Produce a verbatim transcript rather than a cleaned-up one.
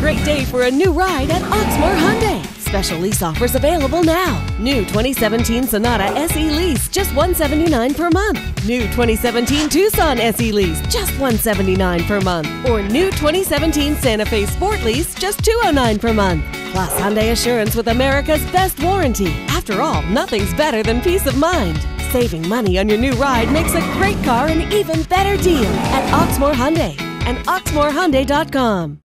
great day for a new ride at Oxmoor Hyundai. Special lease offers available now. New twenty seventeen Sonata S E lease, just one hundred seventy-nine dollars per month. New twenty seventeen Tucson S E lease, just one hundred seventy-nine dollars per month. Or new twenty seventeen Santa Fe Sport lease, just two hundred nine dollars per month. Plus Hyundai Assurance with America's best warranty. After all, nothing's better than peace of mind. Saving money on your new ride makes a great car an even better deal at Oxmoor Hyundai and oxmoor hyundai dot com.